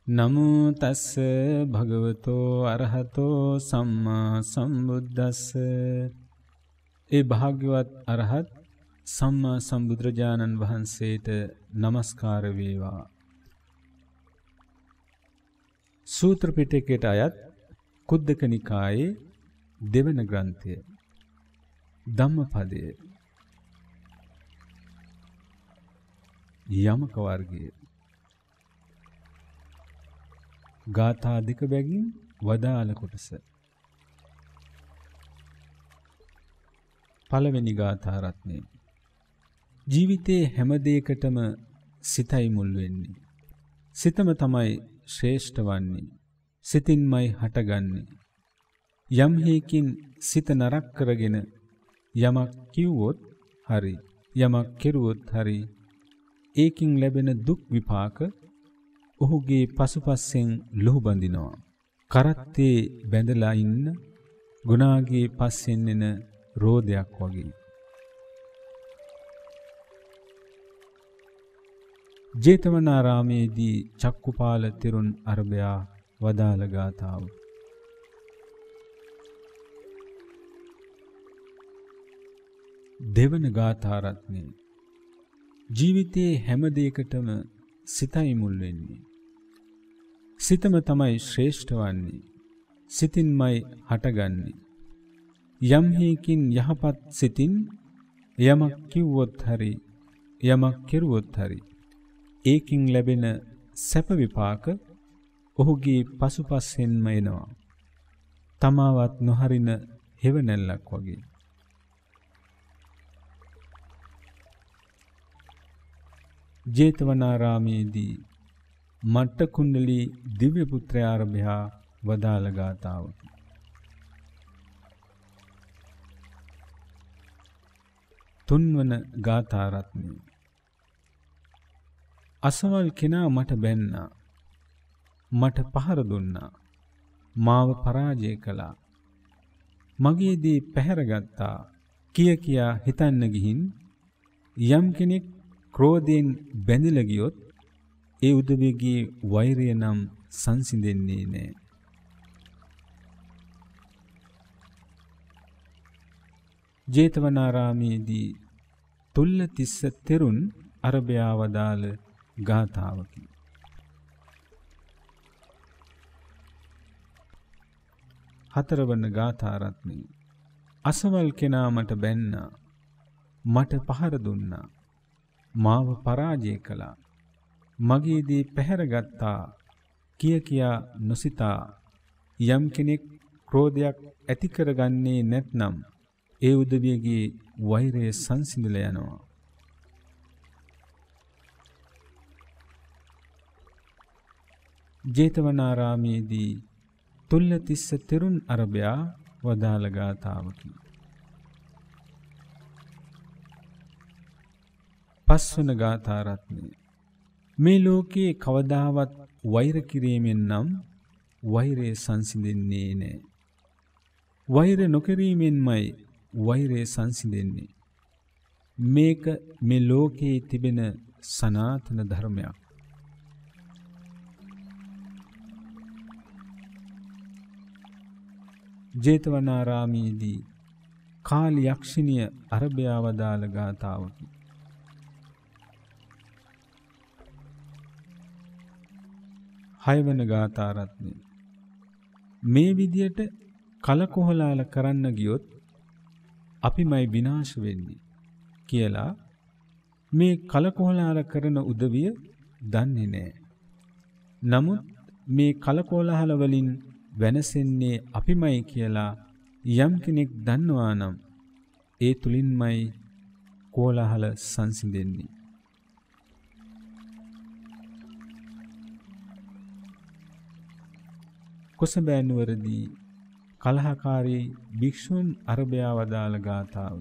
නමෝ තස්ස භගවතෝ අරහතෝ සම්මා සම්බුද්දස්ස. ඒ භාග්‍යවත් අරහත් සම්මා සම්බුදුරජාණන් වහන්සේට নমස්කාර වේවා. සූත්‍ර පිටකයට අයත් කුද්දක නිකායේ දෙවන ග්‍රන්ථය ධම්මපදය යමක වර්ගයේ ගාථා දෙක බැගින් වදාළ කොටස. පළවෙනි ගාථා රත්නය. ජීවිතයේ හැම දෙයකටම සිතයි මුල් වෙන්නේ. සිතම තමයි ශ්‍රේෂ්ඨ වන්නේ. සිතින්මයි හටගන්නේ. යම් හේකින් සිත නරක කරගෙන යමක් කිව්වොත් හරි, යමක් කෙරුවොත් හරි, ඒකින් ලැබෙන දුක් විපාක ඔහුගේ පසුපස්සෙන් ලුහු බඳිනවා. කරත්තේ බැඳලා ඉන්න ගුණාගේ පස්සෙන් එන රෝදයක් වගේ. ජේතවනාරාමේදී චක්කුපාල තෙරුන් අරබයා වදාළ ගාථාව. දෙවන ගාථා රත්නය. ජීවිතයේ හැම දෙයකටම සිතයි මුල් වෙන්නේ. සිතම තමයි ශ්‍රේෂ්ඨ වන්නේ. සිතින්මයි හටගන්නේ. යම් හේකින් යහපත් සිතින් යමක් කිව්වොත් හරි, යමක් කෙරුවොත් හරි, ඒකින් ලැබෙන සැප විපාක ඔහුගේ පසුපස්සෙන්ම එනවා. තමාවත් නොහරින හෙවණැල්ලක් වගේ. ජේතවනාරාමේදී මට්ට කුණ්ඩලී දිව්‍ය පුත්‍රයාරභයා වදාළ ගාථාව. තුන්වන ගාථා රත්නය. අසවල් කෙනා මට බැන්නා, මට පහර දුන්නා, මාව පරාජය කළා, මගේ දේ පැහැරගත්තා කිය කියා හිතන්න ගිහින් යම් කෙනෙක් ක්‍රෝධයෙන් බැඳිලා ගියොත් ඒ උදවියගේ වෛරය නම් සංසිඳෙන්නේ නැහැ. ජේතවනාරාමේදී තුල්ලතිස්ස තෙරුන් අරබයා වදාළ ගාථාවකි. හතරවන ගාථා රත්නය. අසවල් කෙනා මට බැන්නා, මට පහර දුන්නා, මාව පරාජය කළා, මගේ දේ පැහැරගත්තා කිය කියා නොසිතා යම් කෙනෙක් ක්‍රෝධයක් ඇති කරගන්නේ නැත්නම් ඒ උදවියගේ වෛරය සංසිඳලා යනවා. ජේතවනාරාමේදී තුල්ලතිස්ස තෙරුන් අරබයා වදාළ ගාථාවකි. පස්වන ගාථා රත්නය. මේ ලෝකයේ කවදාවත් වෛර කිරීමෙන් නම් වෛරය සංසිඳෙන්නේ නැහැ. වෛර නොකිරීමෙන්මයි වෛරය සංසිඳෙන්නේ. මේක මේ ලෝකයේ තිබෙන සනාතන ධර්මයක්. ජේතවනාරාමේදී කාලි යක්ෂිනිය අරබයා වදාළ ගාථාවකි. හයවන ගාථා රත්නය. මේ විදියට කලකොහලාල කරන්න ගියොත් අපිමයි විනාශ වෙන්නේ කියලා මේ කලකොහලාල කරන උදවිය දන්නේ නැහැ. නමුත් මේ කලකොහලහල වලින් වෙනසෙන්නේ අපිමයි කියලා යම් කෙනෙක් දන්නවා නම් ඒ තුලින්මයි කෝලහල සංසිඳෙන්නේ. කොසඹෑ නුවරදී කලහකාරී භික්ෂුන් අරබයා වදාළ ගාථාව.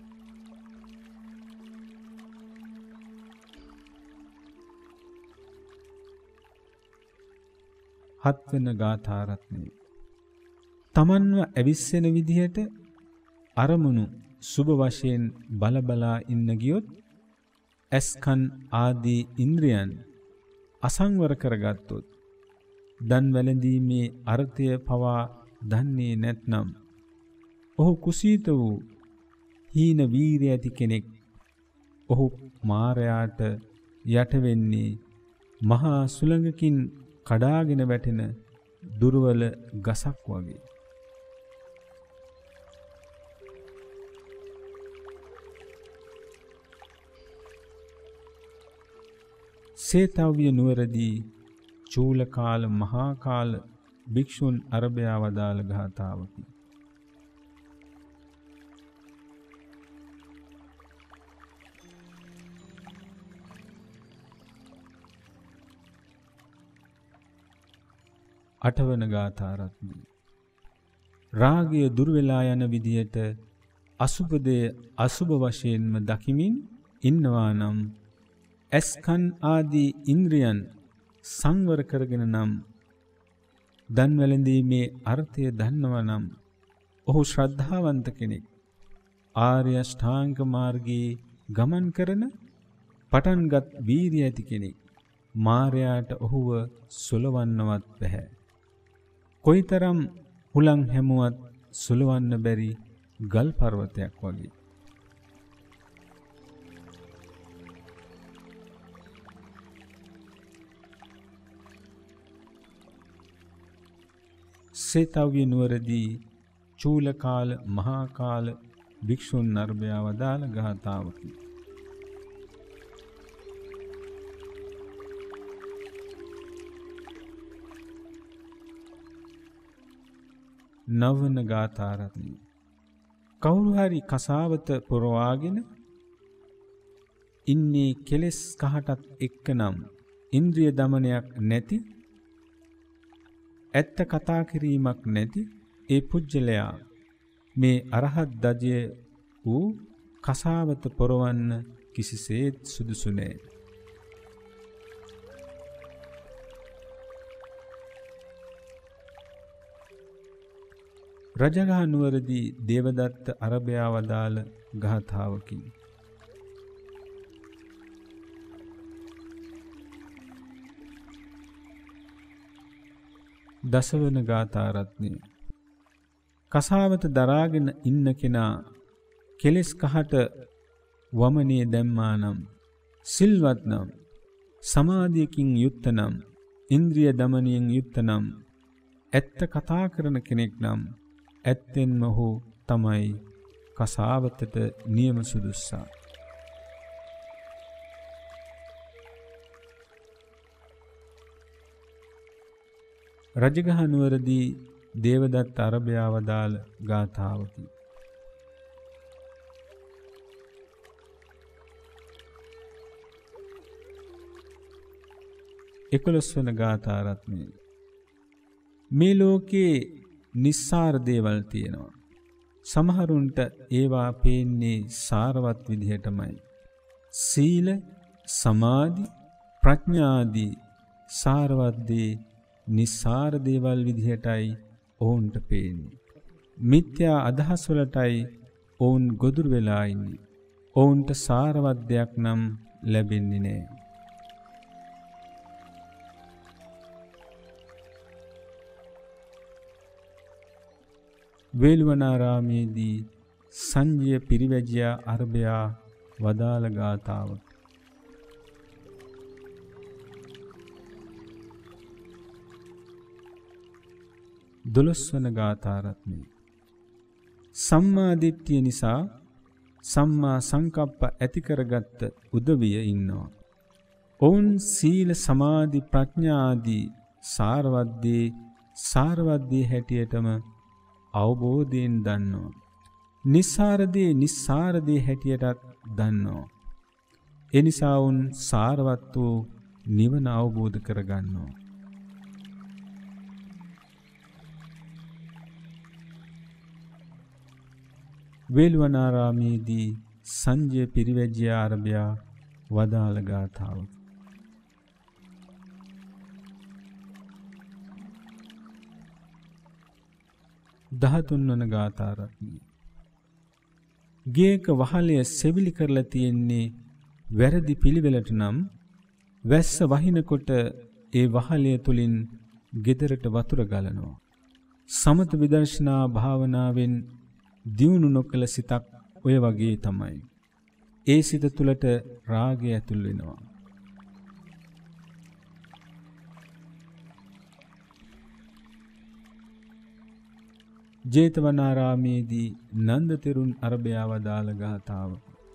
හත්වන ගාථා රත්නය. තමන්ව ඇවිස්සෙන විදිහට අරමුණු සුබ වශයෙන් බලබලා ඉන්න ගියොත් ඇස්කන් ආදී ඉන්ද්‍රියන් අසංවර කරගත්තොත් දන් වැළඳීමේ අර්ථය පවා දන්නේ නැත්නම් ඔහු කුසීත වූ හීන වීරිය ඇති කෙනෙක්. ඔහු මාරයාට යට වෙන්නේ මහා සුළඟකින් කඩාගෙන වැටෙන දුර්වල ගසක් වගේ. සේතව්‍ය නුවරදී චූලකාල මහා කාල භික්ෂුන් අරබයා වදාළ ගාථාවකි. අටවන ගාථාරත්නය. රාගය දුර්වෙලා යන විදියට අසුභදය අසුභ වශයෙන්ම දකිමින් ඉන්නවා නම් ඇස්කන් ආදී ඉන්ද්‍රියන් සංවර කරගෙන නම් දන් වැළඳීමේ අර්ථය දන්නවා නම් ඔහු ශ්‍රද්ධාවන්ත කෙනෙක්. ආර්ය අෂ්ටාංග මාර්ගයේ ගමන් කරන පටන්ගත් වීරිය ඇති කෙනෙක්. මාරයාට ඔහුව සුලවන්නවත් බැහැ. කොයිතරම් හුලං හැමුවත් සුලවන්න බැරි ගල් පර්වතයක් වගේ. සේතව්‍ය නුවරදී චූලකාල මහා කාල භික්ෂුන් අරබයා වදාළ ගාථාවකි. නවන ගාථාරත්නය. කවුරු හරි කසාවත පුරවාගෙන ඉන්නේ කෙලෙස් කහටත් එක්ක නම් ඉන්ද්‍රිය දමනයක් නැති ඇත්ත කතා කිරීමක් නැති ඒ පුජ්‍යලයා මේ අරහත් දජය වූ කසාවත පොරවන්න කිසිසේත් සුදුසු නෑ. රජගහ නුවරදී දේවදත්ත අරබයා වදාළ ගාථාවකි. දසවන ගාථාරත්නය. කසාවත දරාගෙන ඉන්න කෙනා කෙලෙස් කහට වමනේ දැම්මා නම්, සිල්වත් නම්, සමාධියකින් යුක්ත නම්, ඉන්ද්‍රිය දමනයෙන් යුක්ත නම්, ඇත්ත කතා කරන කෙනෙක් නම් ඇත්තෙන්ම ඔහු තමයි කසාවතට නියම සුදුස්සා. රජගහ නුවරදී දේවදත්ත අරබයා වදාළ ගාථාවකි. එකොළොස්වන ගාථාරත්නය. මේ ලෝකේ නිස්සාර දේවල් තියෙනවා. සමහරුන්ට ඒවා පේන්නේ සාරවත් විදිහටමයි. සීල, සමාධි, ප්‍රඥාදී සාරවත් දේ නිස්සාර දේවල් විදිහටයි ඔවුන්ට පේන්නේ. මිත්‍යා අදහස් වලටයි ඔවුන් ගොදුරු වෙලා ඉන්නේ. ඔවුන්ට සාරවත් දෙයක් නම් ලැබෙන්නේ නැහැ. වේළුවනාරාමේදී සංජය පිරිවැජියා අරබයා වදාළ ගාථාව. දොළොස්වන ගාථාරත්නය. සම්මා දිට්ඨිය නිසා සම්මා සංකප්ප ඇති කරගත්ත උදවිය ඉන්නවා. ඔවුන් සීල, සමාධි, ප්‍රඥා ආදී සාරවත්දී හැටියටම අවබෝධයෙන් දන්නවා. නිස්සාරදී හැටියටත් දන්නවා. එනිසා වුන් සාරවත් වූ නිවන අවබෝධ කරගන්නවා. වේළුවනාරාමේදී සංජය පිරිවැජියා අරබයා වදාළ ගාථාව. දහතුන්වන ගාථාරත්නය. ගේක වහලය සෙවිලි කරලා තියෙන්නේ වැරදි පිළිවෙලට නම් වැස්ස වහිනකොට ඒ වහලය තුලින් ගෙදරට වතුර ගලනවා. සමත විදර්ශනා භාවනාවෙන් දියුණු නොකළ සිතක් ඔය වගේ තමයි. ඒ සිත තුළට රාගය ඇතුල් වෙනවා. ජේතවනාරාමේදී නන්ද තෙරුන් අරබයා වදාළ ගාථාව.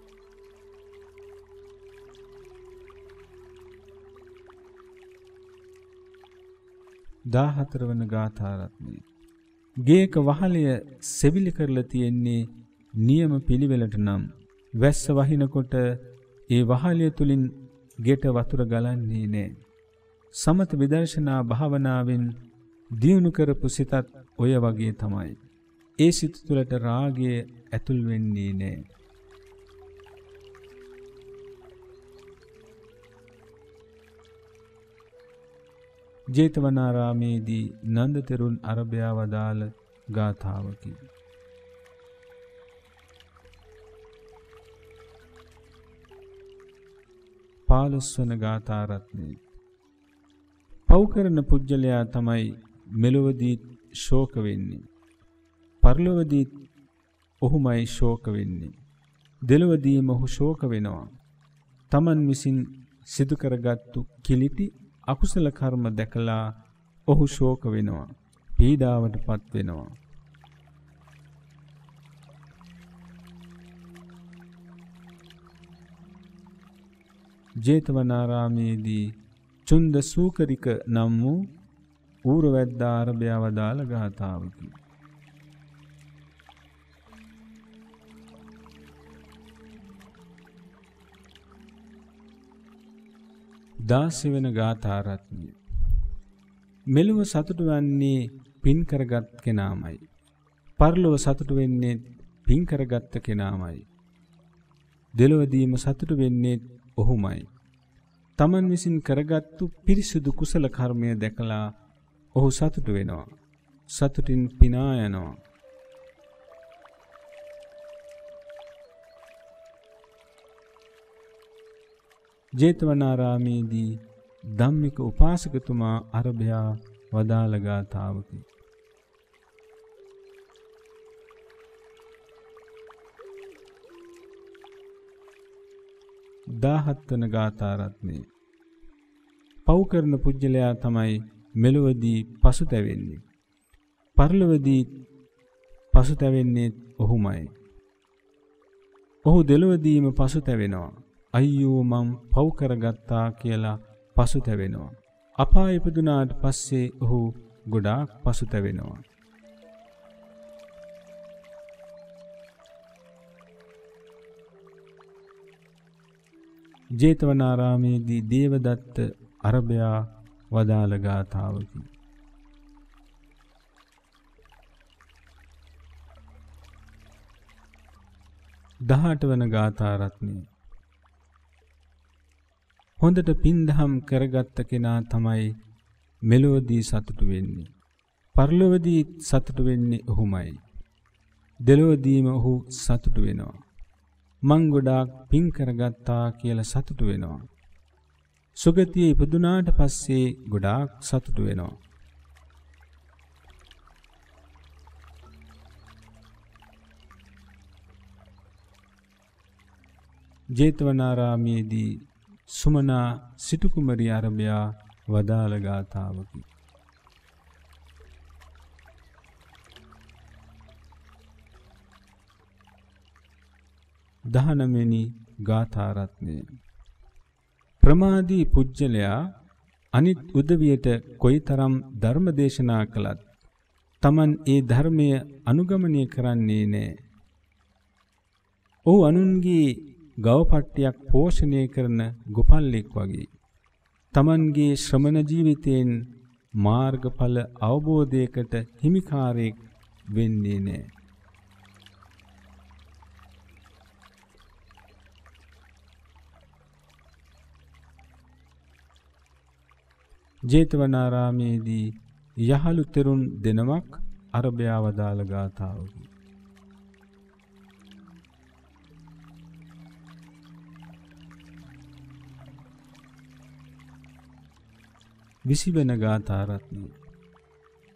14 වන ගාථා රත්නය. ගේක වහලය සෙවිලි කරලා තියෙන්නේ නියම පිළිවෙලට නම් වැස්ස වහිනකොට ඒ වහලය තුලින් ගෙට වතුර ගලන්නේ නැහැ. සමත විදර්ශනා භාවනාවෙන් දියුණු කරපු සිතත් ඔය වගේ තමයි. ඒ සිත තුළට රාගය ඇතුල් වෙන්නේ නැහැ. ජේතවනාරාමේදී නන්ද තෙරුන් අරබයා වදාළ ගාථාවකි. 15 වන ගාථා රත්නය. පව් කරන පුජ්‍යලයා තමයි මෙලොවදී ශෝක වෙන්නේ. පරලොවදී ඔහුමයි ශෝක වෙන්නේ. දෙලොවදීම ඔහු ශෝක වෙනවා. තමන් විසින් සිදු කරගත්තු කිලිටි අකුසල කර්ම දැකලා ඔහු ශෝක වෙනවා. පීඩාවටපත් වෙනවා. ජේතවනාරාමේදී චුන්ද සූකරික නම් වූ ඌරවැද්දා අරබයා වදාළ ගාථාවකි. 16 වෙන ගාථා රත්නය. මෙලොව සතුටු වන්නේ පින් කරගත් කෙනාමයි. පරලොව සතුටු වෙන්නේ පින් කරගත් කෙනාමයි. දෙලොවදීම සතුටු වෙන්නේ ඔහුමයි. තමන් විසින් කරගත්තු පිරිසුදු කුසල කර්මය දැකලා ඔහු සතුටු වෙනවා. සතුටින් පිනා යනවා. ජේතවනාරාමේදී ධම්මික උපාසකතුමා අරබයා වදාළ ගාථාවකි. 17 වන ගාථා රත්නය. පව් කරන පුජ්‍යලයා තමයි මෙලොවදී පසුතැවෙන්නේ. පරලොවදී පසුතැවෙන්නේ ඔහුමයි. ඔහු දෙලොවදීම පසුතැවෙනවා. අයියෝ මං පව් කරගත්තා කියලා පසුතැවෙනවා. අපාය ඉපදුනාට පස්සේ ඔහු ගොඩාක් පසුතැවෙනවා. ජේතවනාරාමේදී දේවදත්ත අරබයා වදාළ ගාථාවකි. 18 වන ගාථා රත්නය. හොඳට පින්දහම් කරගත්ත කෙනා තමයි මෙලොවදී සතුටු වෙන්නේ. පරලොවදී සතුටු වෙන්නේ ඔහුමයි. දෙලොවදීම ඔහු සතුටු වෙනවා. මං ගොඩාක් පින් කරගත්තා කියලා සතුටු වෙනවා. සුගතියේ ඉපදුනාට පස්සේ ගොඩාක් සතුටු වෙනවා. ජේතවනාරාමේදී සුමනා සිටු කුමරිය අරබයා වදාළ ගාථාවකි. 19 වෙනි ගාථා රත්නය. ප්‍රමාදී පුජ්‍යලයා අනිත් උදවියට කොයිතරම් ධර්ම දේශනා කළත් Taman ඒ ධර්මය අනුගමනය කරන්නේ නැහැ. ඔහු අනුන්ගේ ගවපට්ටියක් පෝෂණය කරන ගොපල්ලෙක් වගේ. Tamanගේ ශ්‍රමණ ජීවිතයෙන් මාර්ගඵල අවබෝධයකට හිමිකාරයෙක් වෙන්නේ නැහැ. ජේතවනාරාමේදී යහළු තෙරුන් දෙනමක් අරබයා වදාළ ගාථාවකි. 20 වෙනි ගාථා රත්නය.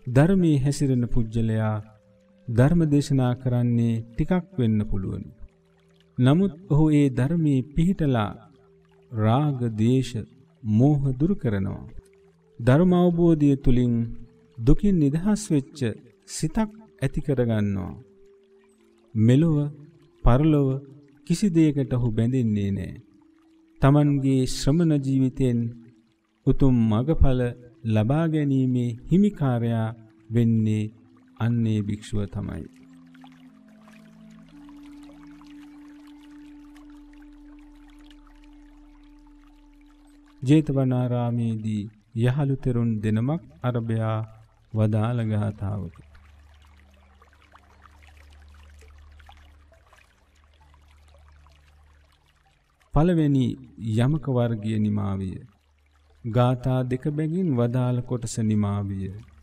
ධර්මයේ හැසිරෙන පුජ්‍යලයා ධර්ම දේශනා කරන්නේ ටිකක් වෙන්න පුළුවන්. නමුත් ඔහු ඒ ධර්මයේ පිහිටලා රාග, දේශ, මෝහ දුරු කරනවා. ධර්ම අවබෝධය තුලින් දුකින් නිදහස් වෙච්ච සිතක් ඇති කරගන්නවා. මෙලොව පරලොව කිසි දෙයකට ඔහු බැඳෙන්නේ නැහැ. තමන්ගේ ශ්‍රමණ ජීවිතෙන් උතුම් මගඵල ලබා ගැනීමේ හිමිකාරයා වෙන්නේ අන්නේ භික්ෂුව තමයි. ජේතවනාරාමේදී යහළු තෙරුන් දෙනමක් අරබයා වදාළ ගාථාවකි. පළවෙනි යමක වර්ගීය නිමාවිය. ගාථා දෙක බැගින් වදාළ කොටස නිමාවිය.